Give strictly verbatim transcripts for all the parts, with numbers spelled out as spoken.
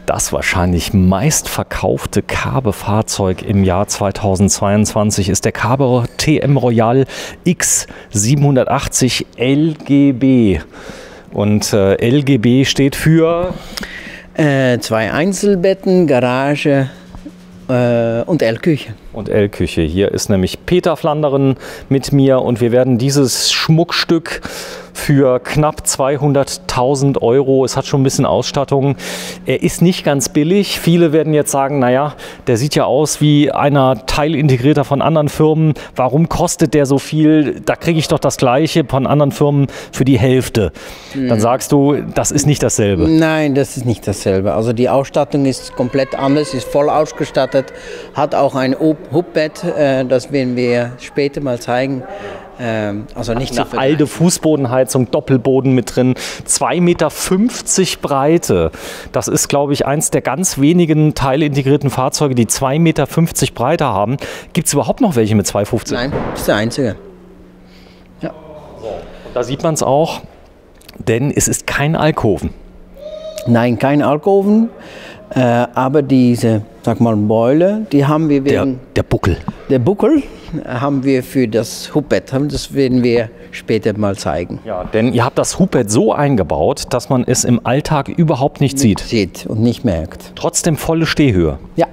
Das wahrscheinlich meistverkaufte Carbe-Fahrzeug im Jahr zweitausendzweiundzwanzig ist der Carbe T M Royal X siebenhundertachtzig L G B. Und äh, L G B steht für? Äh, zwei Einzelbetten, Garage äh, und L-Küche. Und L-Küche. Hier ist nämlich Peter Flanderen mit mir und wir werden dieses Schmuckstück für knapp zweihunderttausend Euro, es hat schon ein bisschen Ausstattung. Er ist nicht ganz billig. Viele werden jetzt sagen, naja, der sieht ja aus wie einer Teilintegrierter von anderen Firmen. Warum kostet der so viel? Da kriege ich doch das Gleiche von anderen Firmen für die Hälfte. Mhm. Dann sagst du, das ist nicht dasselbe. Nein, das ist nicht dasselbe. Also die Ausstattung ist komplett anders, ist voll ausgestattet, hat auch ein Hubbett, äh, das werden wir später mal zeigen. Ähm, also nicht eine so alte Fußbodenheizung, Doppelboden mit drin, zwei Meter fünfzig Breite. Das ist, glaube ich, eins der ganz wenigen teilintegrierten Fahrzeuge, die zwei Meter fünfzig Breite haben. Gibt es überhaupt noch welche mit zwei Meter fünfzig? Nein, das ist der einzige. Ja. So. Und da sieht man es auch, denn es ist kein Alkoven. Nein, kein Alkoven. Äh, aber diese, sag mal, Beule, die haben wir wegen... Der, der Buckel. Der Buckel haben wir für das Hubbett. Das werden wir später mal zeigen. Ja, denn ihr habt das Hubbett so eingebaut, dass man es im Alltag überhaupt nicht, nicht sieht. Sieht und nicht merkt. Trotzdem volle Stehhöhe. Ja.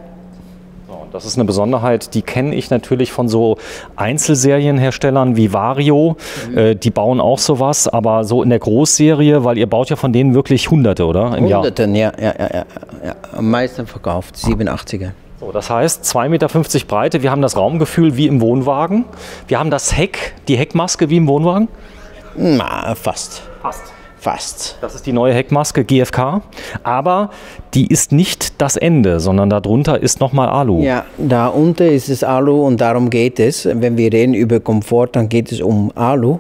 Das ist eine Besonderheit, die kenne ich natürlich von so Einzelserienherstellern wie Vario. Mhm. Äh, die bauen auch sowas, aber so in der Großserie, weil ihr baut ja von denen wirklich Hunderte, oder? Im Hunderte, ja, ja, ja, ja, ja. Am meisten verkauft, siebenundachtziger. So, das heißt zwei Meter fünfzig Breite, wir haben das Raumgefühl wie im Wohnwagen. Wir haben das Heck, die Heckmaske wie im Wohnwagen? Na, fast. Fast. Fast. Das ist die neue Heckmaske G F K, aber die ist nicht das Ende, sondern darunter ist nochmal Alu. Ja, da unten ist es Alu und darum geht es. Wenn wir reden über Komfort, dann geht es um Alu.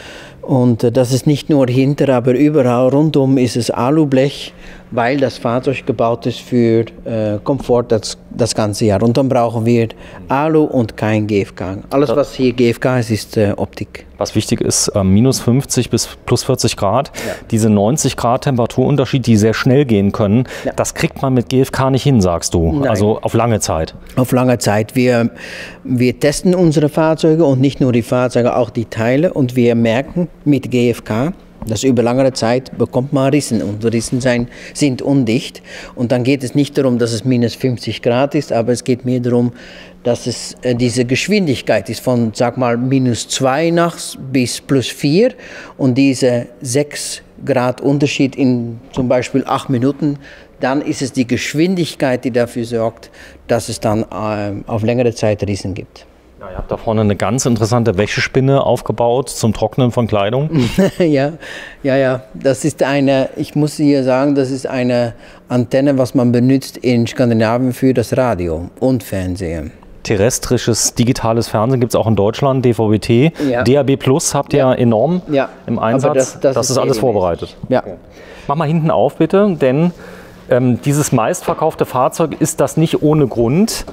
Und das ist nicht nur hinter, aber überall rundum ist es Alublech, weil das Fahrzeug gebaut ist für äh, Komfort das, das ganze Jahr. Und dann brauchen wir Alu und kein G F K. Alles, was hier G F K ist, ist äh, Optik. Was wichtig ist, äh, minus fünfzig bis plus vierzig Grad, ja. Diese neunzig Grad Temperaturunterschied, die sehr schnell gehen können, ja. Das kriegt man mit G F K nicht hin, sagst du. Nein. Also auf lange Zeit. Auf lange Zeit. Wir, wir testen unsere Fahrzeuge und nicht nur die Fahrzeuge, auch die Teile. Und wir merken mit G F K, dass über längere Zeit bekommt man Rissen und Rissen sein, sind undicht. Und dann geht es nicht darum, dass es minus fünfzig Grad ist, aber es geht mehr darum, dass es äh, diese Geschwindigkeit ist von, sag mal, minus zwei nachts bis plus vier und diese sechs Grad Unterschied in zum Beispiel acht Minuten, dann ist es die Geschwindigkeit, die dafür sorgt, dass es dann äh, auf längere Zeit Rissen gibt. Ja, ihr habt da vorne eine ganz interessante Wäschespinne aufgebaut zum Trocknen von Kleidung. ja, ja, ja. Das ist eine, ich muss hier sagen, das ist eine Antenne, was man benutzt in Skandinavien für das Radio und Fernsehen. Terrestrisches digitales Fernsehen gibt es auch in Deutschland, D V B T. Ja. D A B Plus habt ihr ja enorm ja. im Einsatz. Aber das, das, das ist, ist alles vorbereitet. Ja. Okay. Mach mal hinten auf, bitte, denn ähm, dieses meistverkaufte Fahrzeug ist das nicht ohne Grund.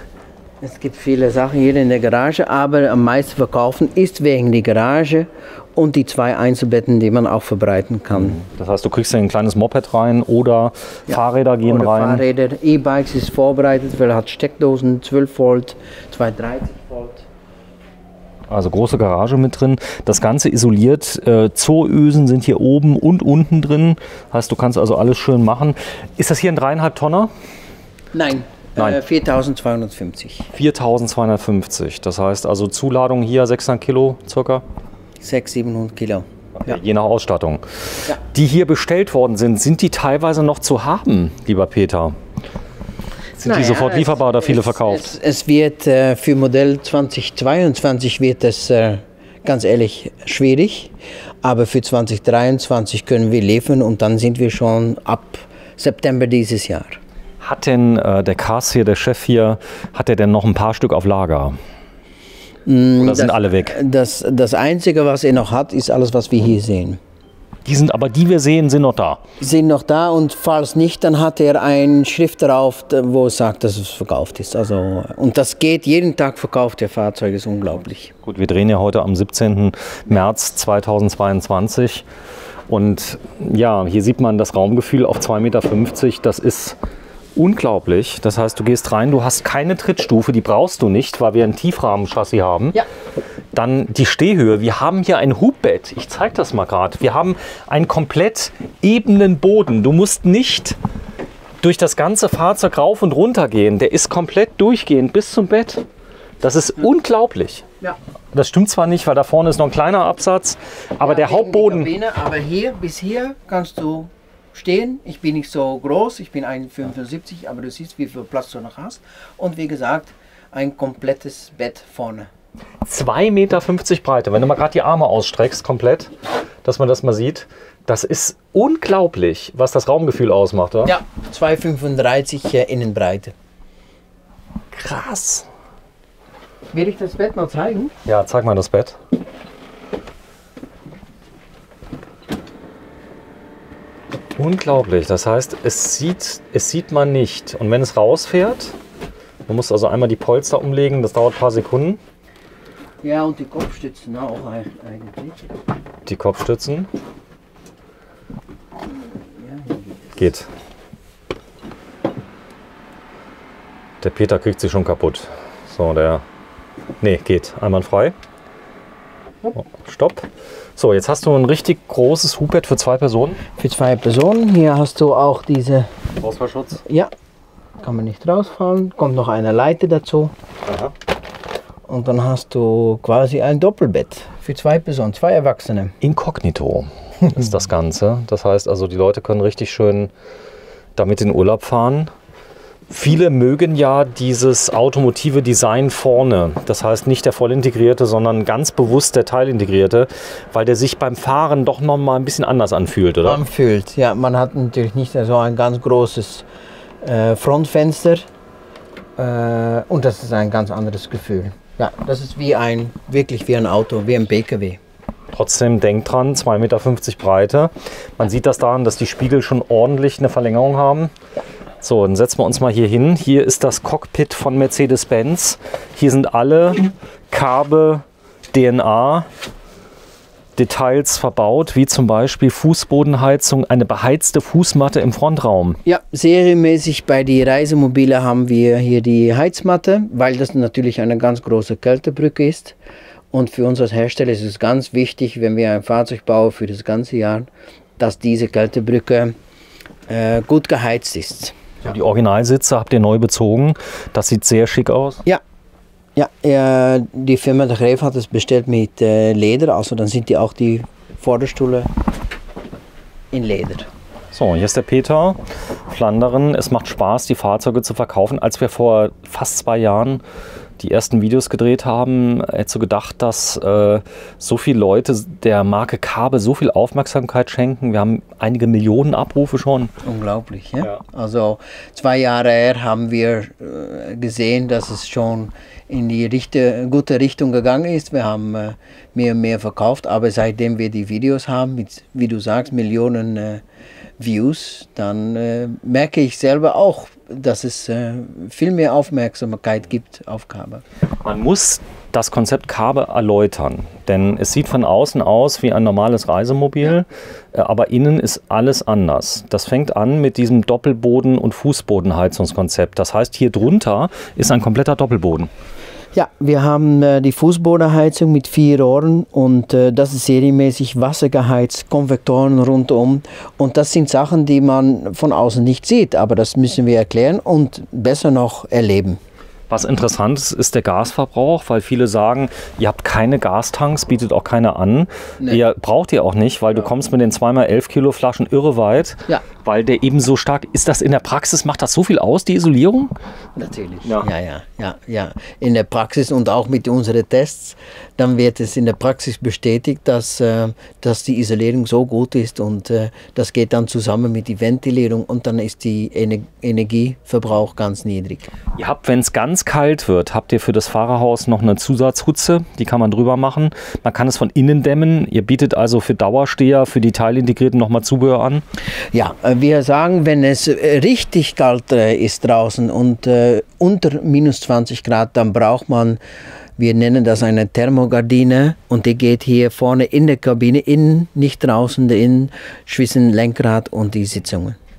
Es gibt viele Sachen hier in der Garage, aber am meisten verkaufen ist wegen der Garage und die zwei Einzelbetten, die man auch verbreiten kann. Das heißt, du kriegst ja ein kleines Moped rein oder ja. Fahrräder gehen oder rein. Fahrräder, E-Bikes ist vorbereitet, weil er hat Steckdosen, zwölf Volt, zweihundertdreißig Volt. Also große Garage mit drin. Das Ganze isoliert. Äh, Zooösen sind hier oben und unten drin. Heißt, du kannst also alles schön machen. Ist das hier ein dreieinhalb Tonner? Nein. Nein. viertausendzweihundertfünfzig. viertausendzweihundertfünfzig. Das heißt also Zuladung hier sechshundert Kilo circa? sechshundert, siebenhundert Kilo. Okay, ja. Je nach Ausstattung. Ja. Die hier bestellt worden sind, sind die teilweise noch zu haben, lieber Peter? Sind naja, die sofort lieferbar es, oder viele es, verkauft? Es, es wird äh, für Modell zweitausendzweiundzwanzig wird es äh, ganz ehrlich schwierig, aber für zweitausenddreiundzwanzig können wir liefern und dann sind wir schon ab September dieses Jahr. Hat denn äh, der Kars hier, der Chef hier, hat er denn noch ein paar Stück auf Lager? Oder das, sind alle weg? Das, das Einzige, was er noch hat, ist alles, was wir hier sehen. Die sind aber, die wir sehen, sind noch da? Sind noch da und falls nicht, dann hat er eine Schrift drauf, wo es sagt, dass es verkauft ist. Also, und das geht, jeden Tag verkauft der Fahrzeug, ist unglaublich. Gut, wir drehen ja heute am siebzehnten März zweitausendzweiundzwanzig. Und ja, hier sieht man das Raumgefühl auf zwei Meter fünfzig, das ist unglaublich. Das heißt, du gehst rein, du hast keine Trittstufe, die brauchst du nicht, weil wir ein Tiefrahmen-Chassis haben. Ja. Dann die Stehhöhe. Wir haben hier ein Hubbett. Ich zeige das mal gerade. Wir haben einen komplett ebenen Boden. Du musst nicht durch das ganze Fahrzeug rauf und runter gehen. Der ist komplett durchgehend bis zum Bett. Das ist mhm. unglaublich. Ja. Das stimmt zwar nicht, weil da vorne ist noch ein kleiner Absatz, aber ja, der Hauptboden... Kabine, aber hier bis hier kannst du stehen. Ich bin nicht so groß, ich bin eins Komma fünfundsiebzig, aber du siehst, wie viel Platz du noch hast. Und wie gesagt, ein komplettes Bett vorne. zwei Meter fünfzig Breite. Wenn du mal gerade die Arme ausstreckst, komplett, dass man das mal sieht. Das ist unglaublich, was das Raumgefühl ausmacht, oder? Ja, zwei Meter fünfunddreißig äh, Innenbreite. Krass. Will ich das Bett mal zeigen? Ja, zeig mal das Bett. Unglaublich. Das heißt, es sieht, es sieht man nicht. Und wenn es rausfährt, man muss also einmal die Polster umlegen, das dauert ein paar Sekunden. Ja, und die Kopfstützen auch eigentlich. Die Kopfstützen. Geht. Der Peter kriegt sie schon kaputt. So, der... Ne, geht. Einwandfrei. Oh, stopp. So, jetzt hast du ein richtig großes Hubbett für zwei Personen. Für zwei Personen. Hier hast du auch diese... Ausfallschutz. Ja, kann man nicht rausfallen. Kommt noch eine Leiter dazu. Aha. Und dann hast du quasi ein Doppelbett für zwei Personen, zwei Erwachsene. Inkognito ist das Ganze. Das heißt also, die Leute können richtig schön damit in Urlaub fahren. Viele mögen ja dieses automotive Design vorne. Das heißt nicht der vollintegrierte, sondern ganz bewusst der teilintegrierte, weil der sich beim Fahren doch noch mal ein bisschen anders anfühlt, oder? Anfühlt, ja. Man hat natürlich nicht so ein ganz großes äh, Frontfenster äh, und das ist ein ganz anderes Gefühl. Ja, das ist wie ein, wirklich wie ein Auto, wie ein P K W. Trotzdem denkt dran, zwei Meter fünfzig Breite. Man sieht das daran, dass die Spiegel schon ordentlich eine Verlängerung haben. So, dann setzen wir uns mal hier hin. Hier ist das Cockpit von Mercedes-Benz. Hier sind alle Carbe D N A Details verbaut, wie zum Beispiel Fußbodenheizung, eine beheizte Fußmatte im Frontraum. Ja, serienmäßig bei den Reisemobilen haben wir hier die Heizmatte, weil das natürlich eine ganz große Kältebrücke ist. Und für uns als Hersteller ist es ganz wichtig, wenn wir ein Fahrzeug bauen für das ganze Jahr, dass diese Kältebrücke äh, gut geheizt ist. Ja. Die Originalsitze habt ihr neu bezogen. Das sieht sehr schick aus. Ja. Ja, äh, die Firma der Greif hat es bestellt mit äh, Leder, also dann sind die auch die Vorderstühle in Leder. So, hier ist der Peter Flanderen. Es macht Spaß, die Fahrzeuge zu verkaufen. Als wir vor fast zwei Jahren die ersten Videos gedreht haben, hättest du gedacht, dass äh, so viele Leute der Marke Carbe so viel Aufmerksamkeit schenken. Wir haben einige Millionen Abrufe schon. Unglaublich, ja? Ja. Also zwei Jahre her haben wir äh, gesehen, dass es schon in die Richte, gute Richtung gegangen ist. Wir haben äh, mehr und mehr verkauft, aber seitdem wir die Videos haben, mit, wie du sagst, Millionen äh, Views, dann äh, merke ich selber auch, dass es äh, viel mehr Aufmerksamkeit gibt auf Carbe. Man muss das Konzept Carbe erläutern, denn es sieht von außen aus wie ein normales Reisemobil, ja. aber innen ist alles anders. Das fängt an mit diesem Doppelboden- und Fußbodenheizungskonzept. Das heißt, hier drunter ist ein kompletter Doppelboden. Ja, wir haben äh, die Fußbodenheizung mit vier Rohren und äh, das ist serienmäßig wassergeheizt, Konvektoren rundum. Und das sind Sachen, die man von außen nicht sieht, aber das müssen wir erklären und besser noch erleben. Was interessant ist, ist der Gasverbrauch, weil viele sagen, ihr habt keine Gastanks, bietet auch keiner an. Nee. Ihr braucht ihr auch nicht, weil ja. du kommst mit den zwei mal elf Kilo Flaschen irre weit, ja. weil der eben so stark ist. Das in der Praxis, macht das so viel aus, die Isolierung? Natürlich, ja. Ja, ja, ja, ja. In der Praxis und auch mit unseren Tests, dann wird es in der Praxis bestätigt, dass, äh, dass die Isolierung so gut ist und äh, das geht dann zusammen mit der Ventilierung und dann ist die Ener Energieverbrauch ganz niedrig. Ihr habt, wenn es ganz kalt wird, habt ihr für das Fahrerhaus noch eine Zusatzhutze, die kann man drüber machen. Man kann es von innen dämmen. Ihr bietet also für Dauersteher, für die Teilintegrierten nochmal Zubehör an? Ja, wir sagen, wenn es richtig kalt ist draußen und äh, unter minus zwanzig Grad, dann braucht man, wir nennen das eine Thermogardine und die geht hier vorne in der Kabine, innen, nicht draußen, innen, zwischen Lenkrad und die Sitzungen.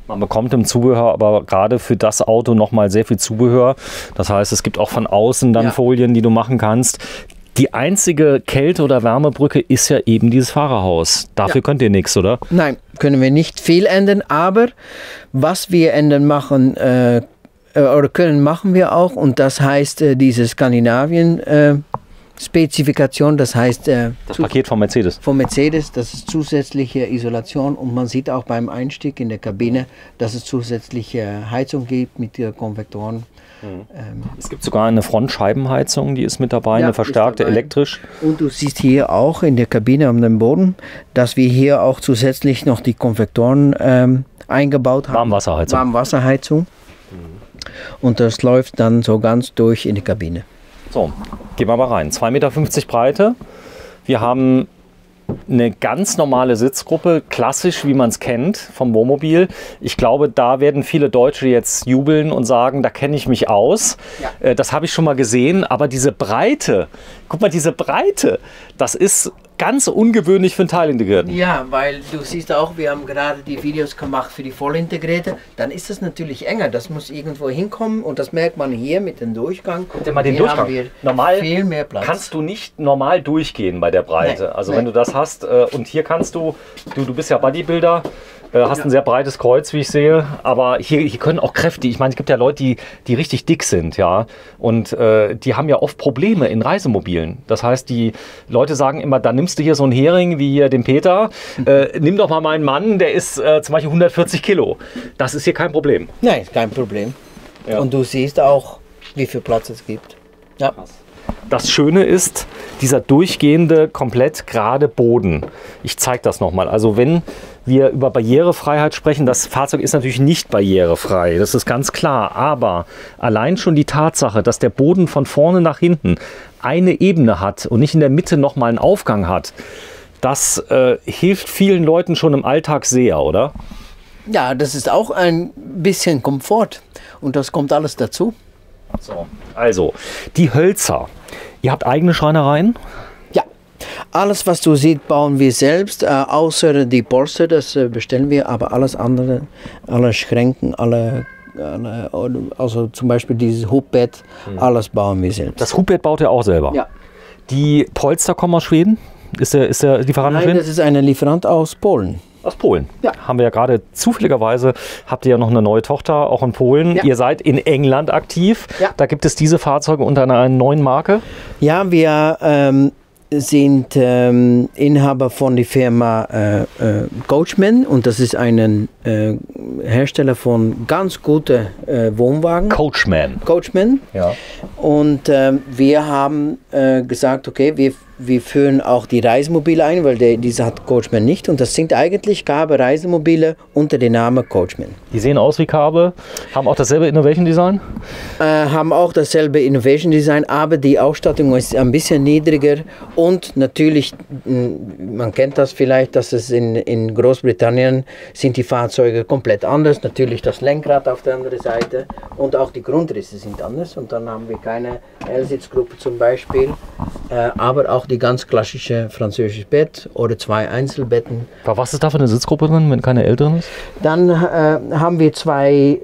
Man bekommt im Zubehör aber gerade für das Auto nochmal sehr viel Zubehör. Das heißt, es gibt auch von außen dann ja. Folien, die du machen kannst. Die einzige Kälte- oder Wärmebrücke ist ja eben dieses Fahrerhaus. Dafür ja. könnt ihr nichts, oder? Nein, können wir nicht viel ändern, aber was wir ändern machen äh, oder können, machen wir auch. Und das heißt, äh, diese Skandinavien äh, Spezifikation, das heißt äh, das Paket von Mercedes. Von Mercedes, das ist zusätzliche Isolation und man sieht auch beim Einstieg in der Kabine, dass es zusätzliche Heizung gibt mit äh, Konvektoren. Mhm. Ähm, es gibt sogar eine Frontscheibenheizung, die ist mit dabei, ja, eine verstärkte elektrisch. Und du siehst hier auch in der Kabine am Boden, dass wir hier auch zusätzlich noch die Konvektoren ähm, eingebaut haben. Warmwasserheizung. Warmwasserheizung. Mhm. Und das läuft dann so ganz durch in die Kabine. So, gehen wir mal rein. zwei Meter fünfzig Breite. Wir haben eine ganz normale Sitzgruppe, klassisch, wie man es kennt vom Wohnmobil. Ich glaube, da werden viele Deutsche jetzt jubeln und sagen, da kenne ich mich aus. Ja. Das habe ich schon mal gesehen. Aber diese Breite, guck mal, diese Breite, das ist ganz ungewöhnlich für einen Teilintegrierten. Ja, weil du siehst auch, wir haben gerade die Videos gemacht für die Vollintegrierte. Dann ist es natürlich enger. Das muss irgendwo hinkommen und das merkt man hier mit dem Durchgang. Guck dir mal den hier Durchgang. Haben wir normal viel mehr Platz. Kannst du nicht normal durchgehen bei der Breite. Nee, also nee. wenn du das hast äh, und hier kannst du, du, du bist ja Bodybuilder, äh, hast ja. ein sehr breites Kreuz, wie ich sehe, aber hier, hier können auch Kräfte, ich meine, es gibt ja Leute, die, die richtig dick sind, ja, und äh, die haben ja oft Probleme in Reisemobilen. Das heißt, die Leute sagen immer, da nimmst du hier so einen Hering wie hier den Peter, äh, nimm doch mal meinen Mann, der ist äh, zum Beispiel hundertvierzig Kilo. Das ist hier kein Problem. Nein, kein Problem. Ja. Und du siehst auch, wie viel Platz es gibt. Ja. Das Schöne ist, dieser durchgehende, komplett gerade Boden. Ich zeige das nochmal. Also wenn wir über Barrierefreiheit sprechen, das Fahrzeug ist natürlich nicht barrierefrei, das ist ganz klar. Aber allein schon die Tatsache, dass der Boden von vorne nach hinten eine Ebene hat und nicht in der Mitte nochmal einen Aufgang hat, das äh, hilft vielen Leuten schon im Alltag sehr, oder? Ja, das ist auch ein bisschen Komfort und das kommt alles dazu. So, also, die Hölzer. Ihr habt eigene Schreinereien? Ja, alles was du siehst, bauen wir selbst, äh, außer die Polster, das äh, bestellen wir, aber alles andere, alle Schränken, alle, alle also zum Beispiel dieses Hubbett, mhm. alles bauen wir selbst. Das Hubbett baut ihr auch selber? Ja. Die Polster kommen aus Schweden? Ist der, ist der Lieferant aus Schweden? Nein, das ist ein Lieferant aus Polen. Aus Polen. Ja. Haben wir ja gerade zufälligerweise, habt ihr ja noch eine neue Tochter, auch in Polen. Ja. Ihr seid in England aktiv. Ja. Da gibt es diese Fahrzeuge unter einer neuen Marke. Ja, wir ähm, sind ähm, Inhaber von der Firma äh, äh, Coachman und das ist ein äh, Hersteller von ganz guten äh, Wohnwagen. Coachman. Coachman. Ja. Und äh, wir haben äh, gesagt, okay, wir Wir führen auch die Reisemobile ein, weil der, diese hat Coachman nicht. Und das sind eigentlich Kabe Reisemobile unter dem Namen Coachman. Die sehen aus wie Kabe, haben auch dasselbe Innovation Design? Äh, haben auch dasselbe Innovation Design, aber die Ausstattung ist ein bisschen niedriger. Und natürlich, man kennt das vielleicht, dass es in, in Großbritannien sind die Fahrzeuge komplett anders. Natürlich das Lenkrad auf der anderen Seite und auch die Grundrisse sind anders. Und dann haben wir keine L-Sitzgruppe zum Beispiel, äh, aber auch die ganz klassische französische Bett oder zwei Einzelbetten. Was ist da für eine Sitzgruppe drin, wenn keine L drin ist? Dann äh, haben wir zwei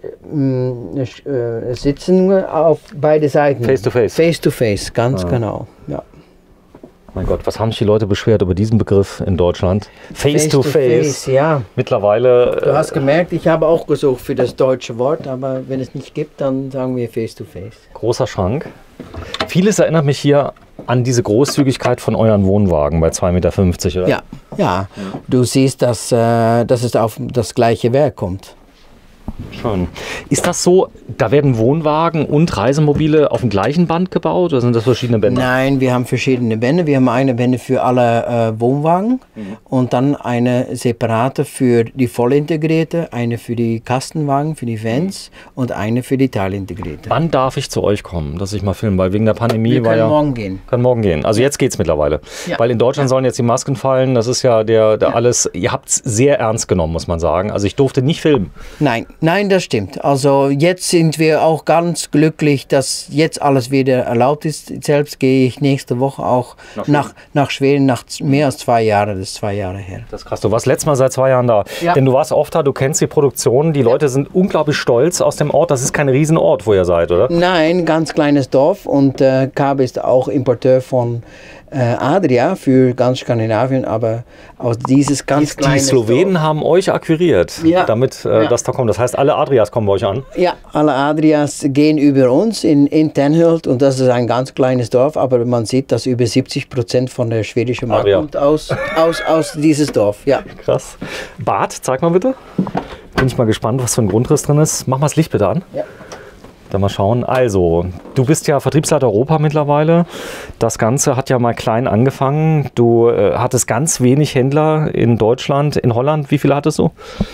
äh, Sitzen auf beide Seiten. Face to face. Face to face, ganz ah. genau. Ja. Mein Gott, was haben sich die Leute beschwert über diesen Begriff in Deutschland? Face, face to face. face. Ja. Mittlerweile. Du hast gemerkt, ich habe auch gesucht für das deutsche Wort, aber wenn es nicht gibt, dann sagen wir face to face. Großer Schrank. Vieles erinnert mich hier an diese Großzügigkeit von euren Wohnwagen bei zwei Meter fünfzig, oder? Ja, ja. Du siehst, dass, äh, dass es auf das gleiche Werk kommt. Schön. Ist das so, da werden Wohnwagen und Reisemobile auf dem gleichen Band gebaut oder sind das verschiedene Bänder? Nein, wir haben verschiedene Bände. Wir haben eine Bände für alle äh, Wohnwagen mhm. und dann eine separate für die vollintegrierte, eine für die Kastenwagen, für die Vans mhm. und eine für die teilintegrierte. Wann darf ich zu euch kommen, dass ich mal filmen? Weil wegen der Pandemie wir war ja... können morgen gehen. Können morgen gehen. Also jetzt geht es mittlerweile. Ja. Weil in Deutschland ja. sollen jetzt die Masken fallen. Das ist ja der, der ja. alles... Ihr habt es sehr ernst genommen, muss man sagen. Also ich durfte nicht filmen. Nein. Nein, das stimmt. Also jetzt sind wir auch ganz glücklich, dass jetzt alles wieder erlaubt ist. Selbst gehe ich nächste Woche auch nach Schweden, nach, nach Schweden, nach mehr als zwei Jahren. Das ist zwei Jahre her. Das ist krass. Du warst letztes Mal seit zwei Jahren da. Ja. Denn du warst oft da, du kennst die Produktion. Die ja. Leute sind unglaublich stolz aus dem Ort. Das ist kein Riesenort, wo ihr seid, oder? Nein, ganz kleines Dorf. Und äh, Kabe ist auch Importeur von äh, Adria für ganz Skandinavien, aber aus dieses ganz kleine. Die Slowenen Dorf haben euch akquiriert, ja. damit äh, ja. das da kommt. Das heißt, alle Adrias kommen bei euch an? Ja, alle Adrias gehen über uns in, in Tenhult und das ist ein ganz kleines Dorf, aber man sieht, dass über siebzig Prozent von der schwedischen Markt Adria. kommt aus, aus, aus dieses Dorf. Ja. Krass. Bad, zeig mal bitte. Bin ich mal gespannt, was für ein Grundriss drin ist. Mach mal das Licht bitte an. Ja. Dann mal schauen. Also, du bist ja Vertriebsleiter Europa mittlerweile. Das Ganze hat ja mal klein angefangen. Du äh, hattest ganz wenig Händler in Deutschland, in Holland. Wie viele hattest du?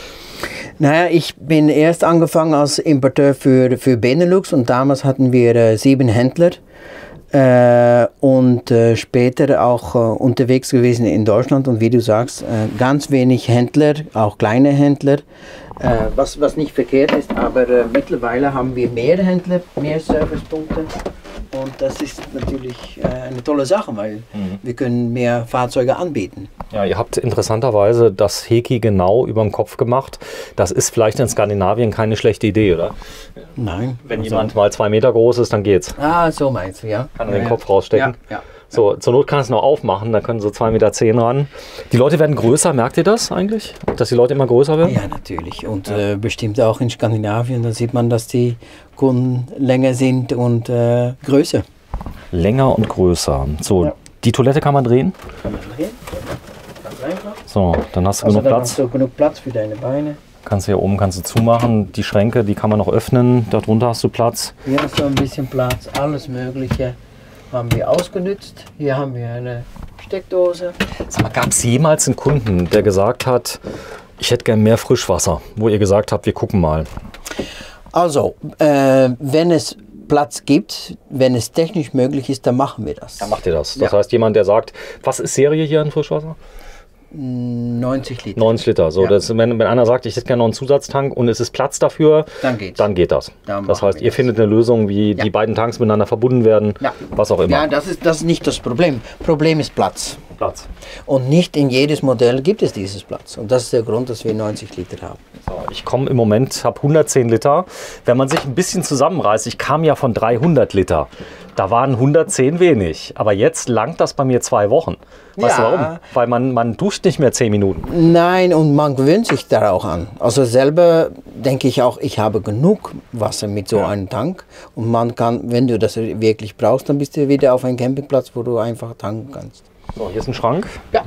Naja, ich bin erst angefangen als Importeur für, für Benelux und damals hatten wir äh, sieben Händler. Äh, und äh, später auch äh, unterwegs gewesen in Deutschland und wie du sagst, äh, ganz wenig Händler, auch kleine Händler, äh, was, was nicht verkehrt ist, aber äh, mittlerweile haben wir mehr Händler, mehr Servicepunkte und das ist natürlich äh, eine tolle Sache, weil mhm. wir können mehr Fahrzeuge anbieten. Ja, ihr habt interessanterweise das Heki genau über den Kopf gemacht. Das ist vielleicht in Skandinavien keine schlechte Idee, oder? Nein. Wenn also jemand mal zwei Meter groß ist, dann geht's. Ah, so meinst du, ja. Kann er ja, den ja. Kopf rausstecken. Ja, ja. So, zur Not kann es noch aufmachen, da können so zwei Meter zehn ran. Die Leute werden größer, merkt ihr das eigentlich? Dass die Leute immer größer werden? Ja, natürlich. Und ja. Äh, bestimmt auch in Skandinavien, da sieht man, dass die Kunden länger sind und äh, größer. Länger und größer. So, ja. Die Toilette kann man drehen? Kann man drehen. Ganz einfach. So, dann hast du also genug dann Platz. Hast du genug Platz für deine Beine. Kannst du hier oben kannst du zumachen. Die Schränke, die kann man noch öffnen. Darunter hast du Platz. Hier hast du ein bisschen Platz. Alles Mögliche haben wir ausgenutzt. Hier haben wir eine Steckdose. Sag mal, gab es jemals einen Kunden, der gesagt hat, ich hätte gern mehr Frischwasser, wo ihr gesagt habt, wir gucken mal? Also, äh, wenn es Platz gibt, wenn es technisch möglich ist, dann machen wir das. Dann macht ihr das. Das ja. heißt, jemand, der sagt, was ist Serie hier an Frischwasser? neunzig Liter. neunzig Liter. So, ja. das, wenn, wenn einer sagt, ich hätte gerne noch einen Zusatztank und es ist Platz dafür, dann, geht's. dann geht das. Dann das heißt, ihr das. findet eine Lösung, wie ja. die beiden Tanks miteinander verbunden werden, ja. was auch immer. Ja, das ist, das ist nicht das Problem. Problem ist Platz. Platz. Und nicht in jedes Modell gibt es dieses Platz. Und das ist der Grund, dass wir neunzig Liter haben. So, ich komme im Moment, habe hundertzehn Liter. Wenn man sich ein bisschen zusammenreißt, ich kam ja von dreihundert Liter. Da waren hundertzehn wenig. Aber jetzt langt das bei mir zwei Wochen. Weißt ja. du warum? Weil man, man duscht nicht mehr zehn Minuten. Nein, und man gewöhnt sich da auch an. Also selber denke ich auch, ich habe genug Wasser mit so ja. einem Tank. Und man kann, wenn du das wirklich brauchst, dann bist du wieder auf einem Campingplatz, wo du einfach tanken kannst. So, hier ist ein Schrank. Ja.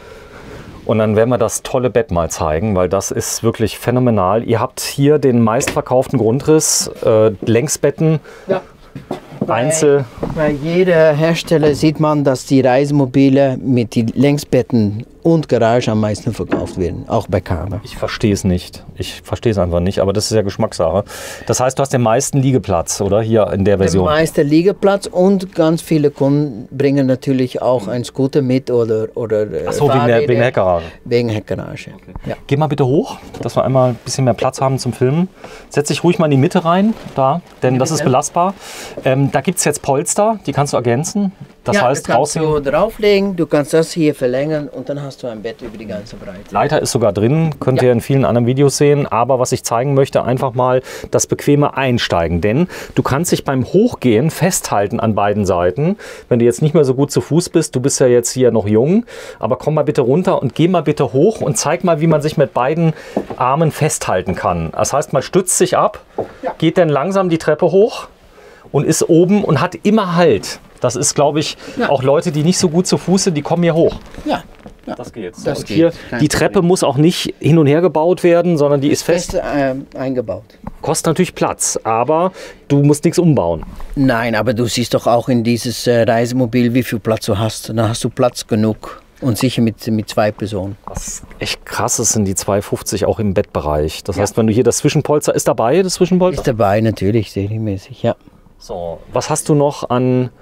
Und dann werden wir das tolle Bett mal zeigen, weil das ist wirklich phänomenal. Ihr habt hier den meistverkauften Grundriss, äh, Längsbetten. Ja. Einzel. Bei jeder Hersteller sieht man, dass die Reisemobile mit den Längsbetten und Garage am meisten verkauft werden, auch bei Kabe. Ich verstehe es nicht. Ich verstehe es einfach nicht, aber das ist ja Geschmackssache. Das heißt, du hast den meisten Liegeplatz, oder? Hier in der Version. Den meisten Liegeplatz und ganz viele Kunden bringen natürlich auch einen Scooter mit oder oder Ach so, wegen der, wegen der Heckgarage. Wegen Heckgarage. Okay. Ja. Geh mal bitte hoch, dass wir einmal ein bisschen mehr Platz haben zum Filmen. Setz dich ruhig mal in die Mitte rein, da, denn das ist belastbar. Ähm, da gibt es jetzt Polster, die kannst du ergänzen. Das ja, heißt, das kannst du drauflegen, du kannst das hier verlängern und dann hast du ein Bett über die ganze Breite. Leiter ist sogar drin, könnt ja. ihr in vielen anderen Videos sehen. Aber was ich zeigen möchte, einfach mal das bequeme Einsteigen. Denn du kannst dich beim Hochgehen festhalten an beiden Seiten. Wenn du jetzt nicht mehr so gut zu Fuß bist, du bist ja jetzt hier noch jung, aber komm mal bitte runter und geh mal bitte hoch und zeig mal, wie man sich mit beiden Armen festhalten kann. Das heißt, man stützt sich ab, ja. geht dann langsam die Treppe hoch und ist oben und hat immer Halt. Das ist, glaube ich, ja. auch Leute, die nicht so gut zu Fuß sind, die kommen hier hoch. Ja, ja. Das geht. Das und geht. Hier, die Treppe Problem. muss auch nicht hin und her gebaut werden, sondern die ist fest, fest äh, eingebaut. Kostet natürlich Platz, aber du musst nichts umbauen. Nein, aber du siehst doch auch in dieses äh, Reisemobil, wie viel Platz du hast. Dann hast du Platz genug. Und sicher mit, mit zwei Personen. Was echt krass ist, sind die zwei fünfzig auch im Bettbereich. Das ja. heißt, wenn du hier das Zwischenpolster, ist dabei, das Zwischenpolster? Ist dabei, natürlich, serienmäßig, ja. So, was hast du noch an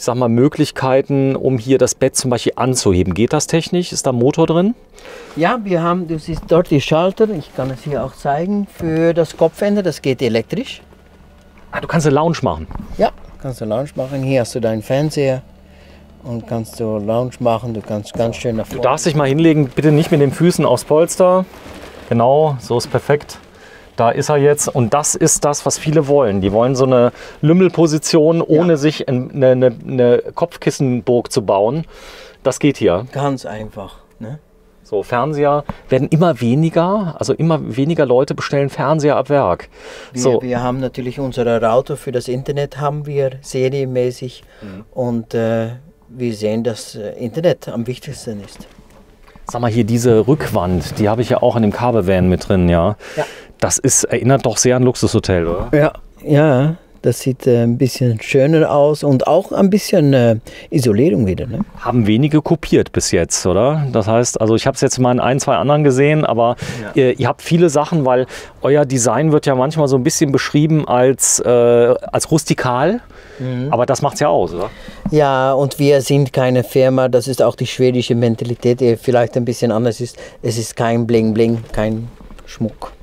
ich sag mal, Möglichkeiten, um hier das Bett zum Beispiel anzuheben. Geht das technisch? Ist da ein Motor drin? Ja, wir haben, du siehst dort die Schalter, ich kann es hier auch zeigen, für das Kopfende, das geht elektrisch. Ah, du kannst eine Lounge machen? Ja, kannst du Lounge machen. Hier hast du deinen Fernseher und kannst du Lounge machen, du kannst ganz schön nach vorne. Du darfst dich mal hinlegen, bitte nicht mit den Füßen aufs Polster. Genau, so ist perfekt. Da ist er jetzt und das ist das, was viele wollen. Die wollen so eine Lümmelposition, ohne ja. sich eine, eine, eine Kopfkissenburg zu bauen. Das geht hier. Ganz einfach. Ne? So, Fernseher werden immer weniger, also immer weniger Leute bestellen Fernseher ab Werk. Wir, so. wir haben natürlich unsere Router für das Internet, haben wir serienmäßig mhm. und äh, wir sehen, dass äh, Internet am wichtigsten ist. Sag mal, hier diese Rückwand, die habe ich ja auch in dem Caravan mit drin, ja. ja. Das ist, erinnert doch sehr an ein Luxushotel, oder? Ja, ja. Das sieht äh, ein bisschen schöner aus und auch ein bisschen äh, Isolierung wieder. Ne? Haben wenige kopiert bis jetzt, oder? Das heißt, also ich habe es jetzt mal in ein, zwei anderen gesehen, aber ja. ihr, ihr habt viele Sachen, weil euer Design wird ja manchmal so ein bisschen beschrieben als, äh, als rustikal, mhm. aber das macht es ja aus, oder? Ja, und wir sind keine Firma, das ist auch die schwedische Mentalität, die vielleicht ein bisschen anders ist. Es ist kein Bling-Bling, kein Schmuck.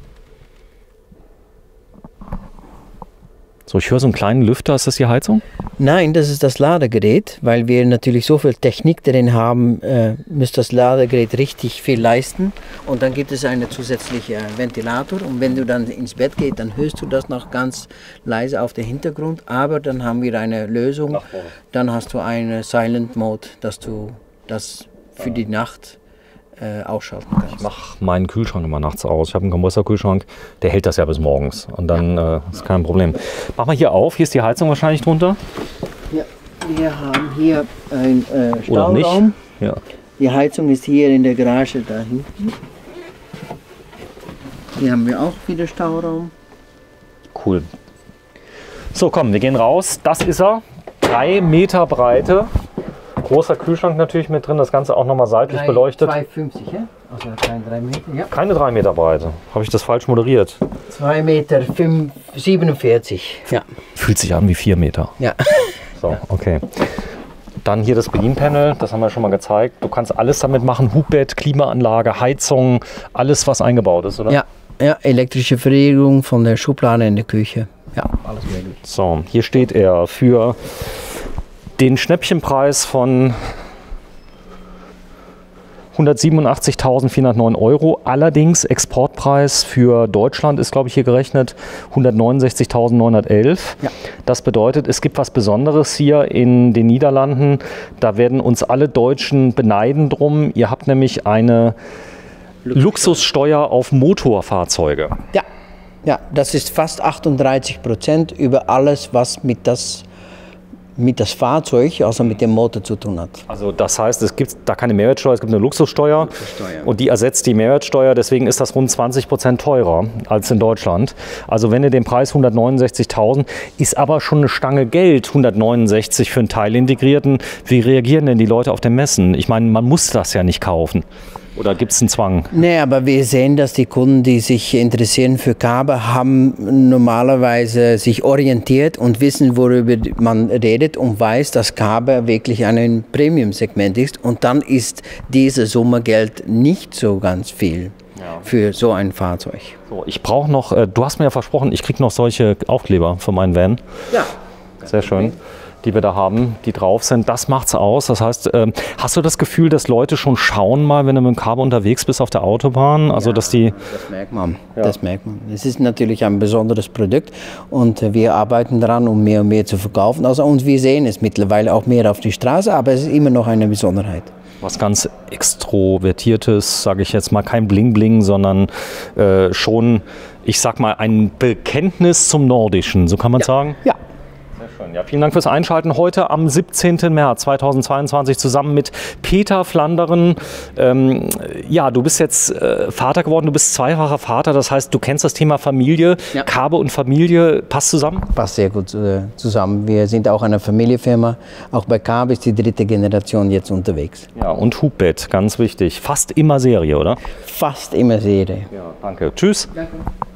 So, ich höre so einen kleinen Lüfter. Ist das die Heizung? Nein, das ist das Ladegerät, weil wir natürlich so viel Technik drin haben, äh, muss das Ladegerät richtig viel leisten. Und dann gibt es einen zusätzlichen Ventilator. Und wenn du dann ins Bett gehst, dann hörst du das noch ganz leise auf den Hintergrund. Aber dann haben wir eine Lösung. Dann hast du einen Silent Mode, dass du das für die Nacht Äh, ausschalten kannst. Ich mache meinen Kühlschrank immer nachts aus. Ich habe einen Kompressorkühlschrank, der hält das ja bis morgens. Und dann ja. äh, ist kein Problem. Mach mal hier auf. Hier ist die Heizung wahrscheinlich drunter. Ja, wir haben hier einen äh, Stauraum. Oder nicht? Ja. Die Heizung ist hier in der Garage da hinten. Hier haben wir auch wieder Stauraum. Cool. So, komm, wir gehen raus. Das ist er. Drei Meter Breite. Großer Kühlschrank natürlich mit drin, das Ganze auch nochmal seitlich drei, beleuchtet. zwei Komma fünfzig, ja? Also keine drei Meter, ja. Keine drei Meter Breite. Habe ich das falsch moderiert? zwei Meter siebenundvierzig. Ja. Fühlt sich an wie vier Meter. Ja. So, okay. Dann hier das Bedienpanel, das haben wir schon mal gezeigt. Du kannst alles damit machen, Hubbett, Klimaanlage, Heizung, alles was eingebaut ist, oder? Ja, ja, elektrische Verriegelung von der Schublade in der Küche. Ja, alles möglich. So, hier steht er für den Schnäppchenpreis von hundertsiebenundachtzigtausendvierhundertneun Euro. Allerdings Exportpreis für Deutschland ist, glaube ich, hier gerechnet hundertneunundsechzigtausendneunhundertelf. Ja. Das bedeutet, es gibt was Besonderes hier in den Niederlanden. Da werden uns alle Deutschen beneiden drum. Ihr habt nämlich eine Luxussteuer auf Motorfahrzeuge. Ja, ja, das ist fast achtunddreißig Prozent über alles, was mit das mit das Fahrzeug, also mit dem Motor zu tun hat. Also das heißt, es gibt da keine Mehrwertsteuer, es gibt eine Luxussteuer, Luxussteuer. Und die ersetzt die Mehrwertsteuer, deswegen ist das rund zwanzig Prozent teurer als in Deutschland. Also wenn ihr den Preis hundertneunundsechzigtausend, ist aber schon eine Stange Geld, hundertneunundsechzig für einen Teil integrierten. Wie reagieren denn die Leute auf den Messen? Ich meine, man muss das ja nicht kaufen. Oder gibt es einen Zwang? Nee, aber wir sehen, dass die Kunden, die sich interessieren für Kabel, haben normalerweise sich orientiert und wissen, worüber man redet und weiß, dass Kabel wirklich ein Premium-Segment ist. Und dann ist diese Summe Geld nicht so ganz viel ja. für so ein Fahrzeug. So, ich brauche noch, äh, du hast mir ja versprochen, ich kriege noch solche Aufkleber für meinen Van. Ja. Sehr schön. Die wir da haben, die drauf sind, das macht's aus. Das heißt, ähm, hast du das Gefühl, dass Leute schon schauen mal, wenn du mit dem Cabrio unterwegs bist auf der Autobahn? Also, ja, dass die das merkt man. Ja. Das merkt man. Es ist natürlich ein besonderes Produkt und wir arbeiten daran, um mehr und mehr zu verkaufen. Also, und wir sehen es mittlerweile auch mehr auf die Straße, aber es ist immer noch eine Besonderheit. Was ganz Extrovertiertes, sage ich jetzt mal, kein Bling-Bling, sondern äh, schon, ich sag mal, ein Bekenntnis zum Nordischen, so kann man ja. sagen? Ja. Ja, vielen Dank fürs Einschalten. Heute am siebzehnten März zweitausendzweiundzwanzig zusammen mit Peter Flanderen. Ähm, ja, du bist jetzt äh, Vater geworden, du bist zweifacher Vater, das heißt, du kennst das Thema Familie. Ja. Cabrio und Familie passt zusammen? Passt sehr gut äh, zusammen. Wir sind auch eine Familienfirma. Auch bei Cabrio ist die dritte Generation jetzt unterwegs. Ja, und Hubbett, ganz wichtig. Fast immer Serie, oder? Fast immer Serie. Ja, danke. Tschüss. Danke.